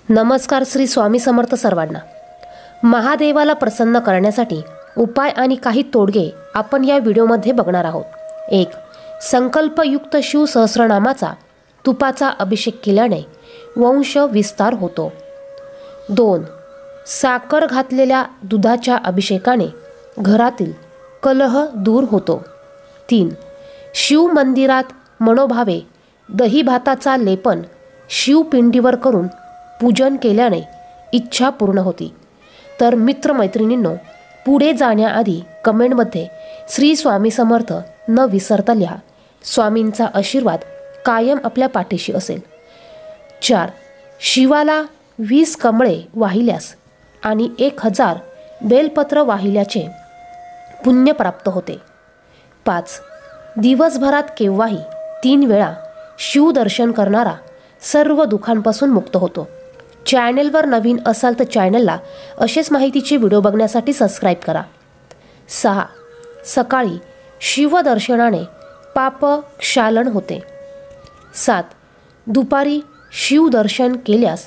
नमस्कार. श्री स्वामी समर्थ सर्वांना. महादेवाला प्रसन्न करण्यासाठी उपाय आणि काही तोडगे आपण या व्हिडिओमध्ये बघणार आहोत. 1. संकल्पयुक्त शिव सहस्रनामाचा तुपाचा अभिषेक केल्याने वंश विस्तार होतो. 2. साखर घातलेल्या दुधाच्या अभिषेकाने घरातील कलह दूर होतो. 3. शिव मंदिरात मनोभावे दही भाताचा लेपन शिवपिंडीवर करून पूजन केल्याने इच्छा पूर्ण होती. तर मित्रमैत्रिणींनो, पुढे जाण्याआधी कमेंटमध्ये श्री स्वामी समर्थ न विसरता लिहा. स्वामींचा आशीर्वाद कायम आपल्या पाठीशी असेल. 4. शिवाला 20 कमळे वाहिल्यास आणि 1000 बेलपत्र वाहिल्याचे पुण्य प्राप्त होते. 5. दिवसभरात केव्हाही 3 वेळा शिवदर्शन करणारा सर्व दुःखांपासून मुक्त होतो. चॅनेलवर नवीन असाल तर चॅनेलला असेच माहितीचे व्हिडिओ बघण्यासाठी सबस्क्राईब करा. 6. सकाळी शिवदर्शनाने पाप क्षालन होते. 7. दुपारी शिवदर्शन केल्यास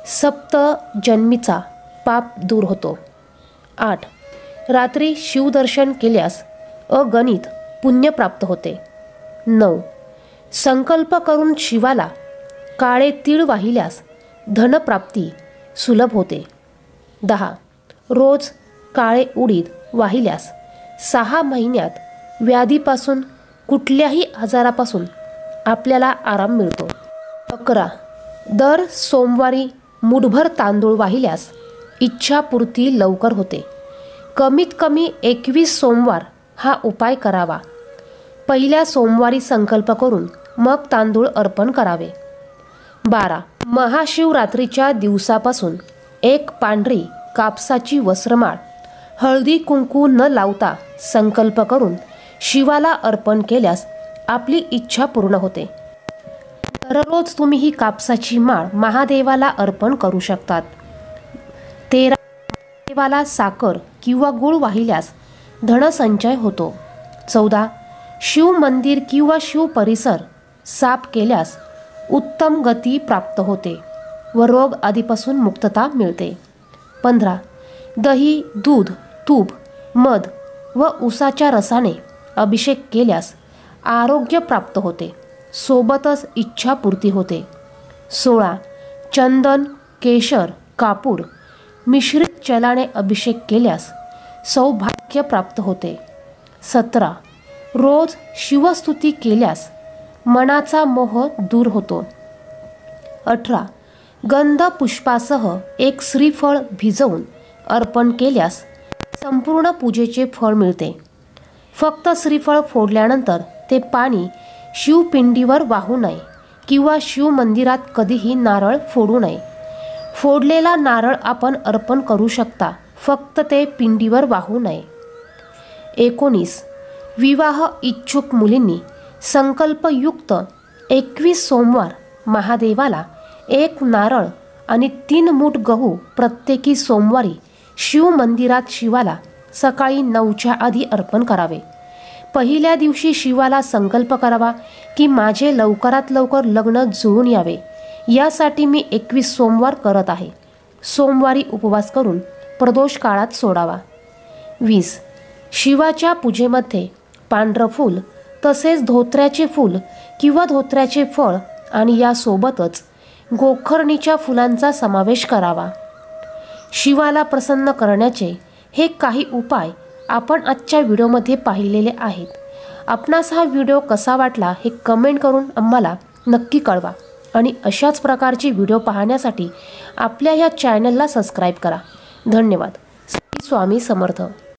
सप्तजन्मीचा पाप दूर होतो. 8. रात्री शिवदर्शन केल्यास अगणित पुण्य प्राप्त होते. 9. संकल्प करून शिवाला काळे तीळ वाहिल्यास धनप्राप्ती सुलभ होते. 10. रोज काळे उडीद वाहिल्यास 6 महिन्यात व्याधीपासून कुठल्याही आजारापासून आपल्याला आराम मिळतो. 11. दर सोमवारी मुठभर तांदूळ वाहिल्यास इच्छापूर्ती लवकर होते. कमीत कमी 21 सोमवार हा उपाय करावा. पहिल्या सोमवारी संकल्प करून मग तांदूळ अर्पण करावे. 12. महाशिवरात्रीच्या दिवसापासून एक पांढरी कापसाची वस्त्रमाळ हळदी कुंकू न लावता संकल्प करून शिवाला अर्पण केल्यास आपली इच्छा पूर्ण होते. दररोज तुम्ही ही कापसाची माळ महादेवाला अर्पण करू शकतात. 13. महादेवाला साखर किंवा गूळ वाहिल्यास धनसंचय होतो. 14. शिव मंदिर किंवा शिव परिसर साफ केल्यास उत्तम गती प्राप्त होते व रोग आदीपासून मुक्तता मिळते. 15. दही, दूध, तूप, मध व उसाच्या रसाने अभिषेक केल्यास आरोग्य प्राप्त होते, सोबतच इच्छापूर्ती होते. 16. चंदन, केशर, कापूर मिश्रित जलाने अभिषेक केल्यास सौभाग्य प्राप्त होते. 17. रोज शिवस्तुती केल्यास मनाचा मोह दूर होतो. 18. गंध पुष्पासह एक श्रीफळ भिजवून अर्पण केल्यास संपूर्ण पूजेचे फळ मिळते. फक्त श्रीफळ फोडल्यानंतर ते पाणी शिवपिंडीवर वाहू नये किंवा शिव मंदिरात कधीही नारळ फोडू नये. फोडलेला नारळ आपण अर्पण करू शकता, फक्त ते पिंडीवर वाहू नये. 19. विवाह इच्छुक मुलींनी संकल्पयुक्त 21 सोमवार महादेवाला 1 नारळ आणि 3 मूठ गहू प्रत्येकी सोमवारी शिव मंदिरात शिवाला सकाळी 9च्या आधी अर्पण करावे. पहिल्या दिवशी शिवाला संकल्प करावा की माझे लवकरात लवकर लग्न जुळून यावे, यासाठी मी 21 सोमवार करत आहे. सोमवारी उपवास करून प्रदोष काळात सोडावा. 20. शिवाच्या पूजेमध्ये पांढरं फूल तसेच धोत्र्याचे फूल किंवा धोत्र्याचे फळ आणि यासोबतच गोखर्णीच्या फुलांचा समावेश करावा. शिवाला प्रसन्न करण्याचे हे काही उपाय आपण आजच्या व्हिडिओमध्ये पाहिलेले आहेत. आपणास हा व्हिडिओ कसा वाटला हे कमेंट करून आम्हाला नक्की कळवा आणि अशाच प्रकारचे व्हिडिओ पाहण्यासाठी आपल्या या चॅनलला सबस्क्राईब करा. धन्यवाद. श्री स्वामी समर्थ.